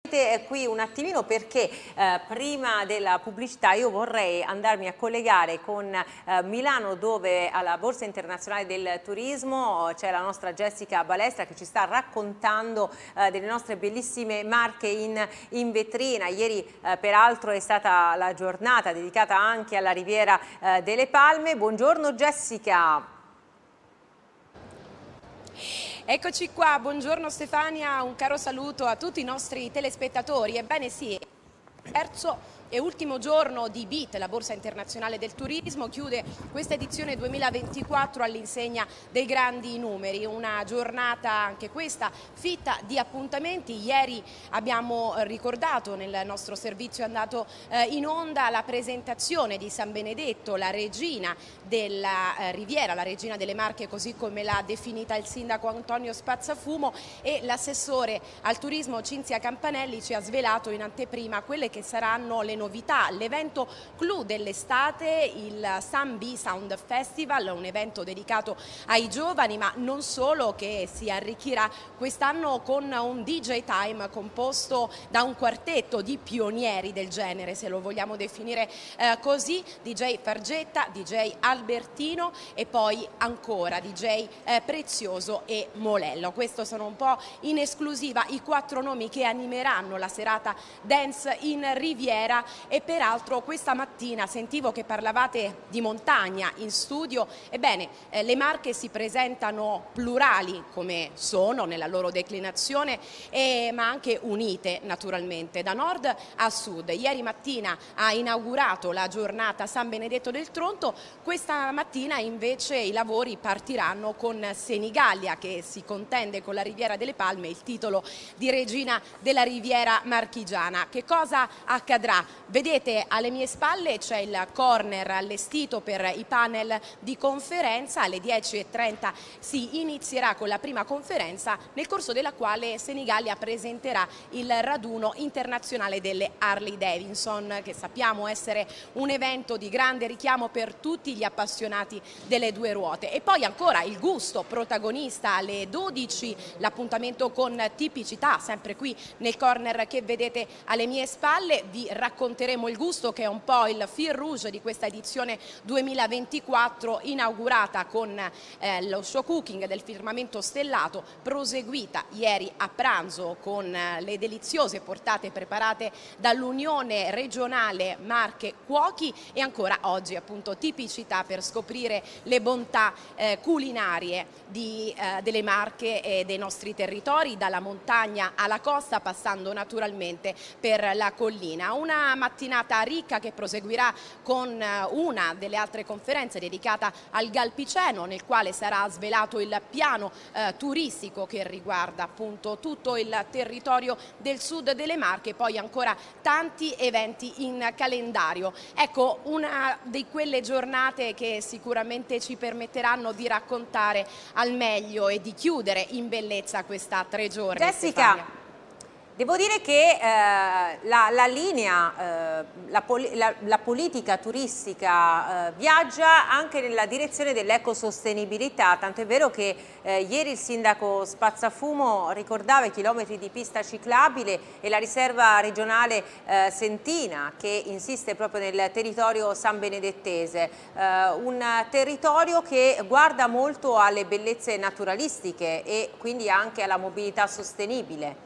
qui un attimino perché prima della pubblicità io vorrei andarmi a collegare con Milano, dove alla Borsa Internazionale del Turismo c'è la nostra Jessica Balestra che ci sta raccontando delle nostre bellissime marche in vetrina. Ieri peraltro è stata la giornata dedicata anche alla Riviera delle Palme. Buongiorno Jessica. Eccoci qua, buongiorno Stefania, un caro saluto a tutti i nostri telespettatori. Ebbene sì, terzo e ultimo giorno di BIT, la Borsa Internazionale del Turismo, chiude questa edizione 2024 all'insegna dei grandi numeri, una giornata anche questa fitta di appuntamenti. Ieri abbiamo ricordato, nel nostro servizio è andato in onda, la presentazione di San Benedetto, la regina della Riviera, la regina delle Marche, così come l'ha definita il sindaco Antonio Spazzafumo, e l'assessore al turismo Cinzia Campanelli ci ha svelato in anteprima quelle che saranno le novità. L'evento clou dell'estate, il Sun Bee Sound Festival, un evento dedicato ai giovani, ma non solo, che si arricchirà quest'anno con un DJ Time composto da un quartetto di pionieri del genere, se lo vogliamo definire così: DJ Fargetta, DJ Albertino e poi ancora DJ Prezioso e Molello. Questo sono un po' in esclusiva i 4 nomi che animeranno la serata Dance in Riviera. E peraltro questa mattina sentivo che parlavate di montagna in studio. Ebbene, le Marche si presentano plurali, come sono nella loro declinazione, ma anche unite naturalmente da nord a sud. Ieri mattina ha inaugurato la giornata San Benedetto del Tronto, questa mattina invece i lavori partiranno con Senigallia, che si contende con la Riviera delle Palme il titolo di regina della Riviera Marchigiana. Che cosa accadrà? Vedete alle mie spalle c'è il corner allestito per i panel di conferenza. Alle 10:30 si inizierà con la prima conferenza, nel corso della quale Senigallia presenterà il raduno internazionale delle Harley Davidson, che sappiamo essere un evento di grande richiamo per tutti gli appassionati delle due ruote. E poi ancora il gusto protagonista alle 12, l'appuntamento con tipicità, sempre qui nel corner che vedete alle mie spalle. Vi racconteremo il gusto, che è un po' il fil rouge di questa edizione 2024, inaugurata con lo show cooking del firmamento stellato, proseguita ieri a pranzo con le deliziose portate preparate dall'Unione Regionale Marche Cuochi, e ancora oggi appunto tipicità per scoprire le bontà culinarie delle Marche e dei nostri territori, dalla montagna alla costa, passando naturalmente per la collina. Una mattinata ricca che proseguirà con una delle altre conferenze dedicata al Galpiceno, nel quale sarà svelato il piano turistico che riguarda appunto tutto il territorio del sud delle Marche. Poi ancora tanti eventi in calendario. Ecco, una di quelle giornate che sicuramente ci permetteranno di raccontare al meglio e di chiudere in bellezza questa 3 giorni. Jessica, Stefania, devo dire che la linea, la politica turistica viaggia anche nella direzione dell'ecosostenibilità, tanto è vero che ieri il sindaco Spazzafumo ricordava i chilometri di pista ciclabile e la riserva regionale Sentina, che insiste proprio nel territorio sanbenedettese, un territorio che guarda molto alle bellezze naturalistiche e quindi anche alla mobilità sostenibile.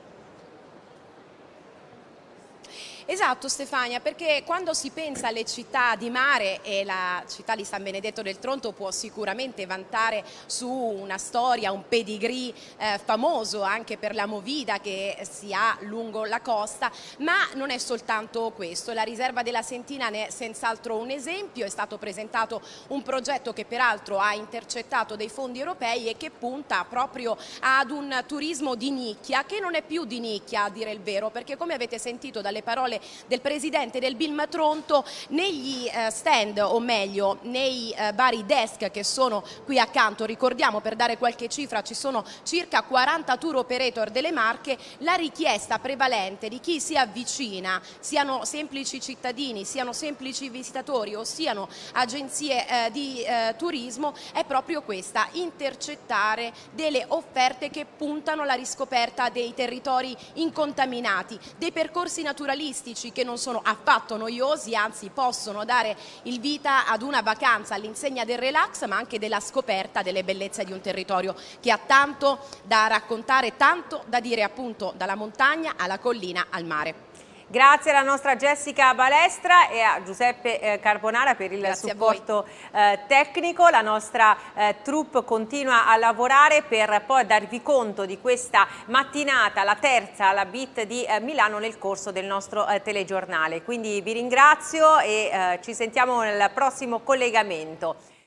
Esatto Stefania, perché quando si pensa alle città di mare, e la città di San Benedetto del Tronto può sicuramente vantare su una storia, un pedigree famoso anche per la movida che si ha lungo la costa, ma non è soltanto questo. La riserva della Sentina ne è senz'altro un esempio. È stato presentato un progetto che peraltro ha intercettato dei fondi europei e che punta proprio ad un turismo di nicchia, che non è più di nicchia a dire il vero, perché come avete sentito dalle parole parole del presidente del BILM Tronto. Negli stand, o meglio nei vari desk che sono qui accanto, ricordiamo, per dare qualche cifra, ci sono circa 40 tour operator delle Marche. La richiesta prevalente di chi si avvicina, siano semplici cittadini, siano semplici visitatori o siano agenzie di turismo, è proprio questa: intercettare delle offerte che puntano alla riscoperta dei territori incontaminati, dei percorsi naturalistici che non sono affatto noiosi, anzi possono dare il vita ad una vacanza all'insegna del relax, ma anche della scoperta delle bellezze di un territorio che ha tanto da raccontare, tanto da dire, appunto, dalla montagna alla collina al mare. Grazie alla nostra Jessica Balestra e a Giuseppe Carbonara per il supporto tecnico. La nostra troupe continua a lavorare per poi darvi conto di questa mattinata, la terza alla Beat di Milano, nel corso del nostro telegiornale. Quindi vi ringrazio e ci sentiamo nel prossimo collegamento.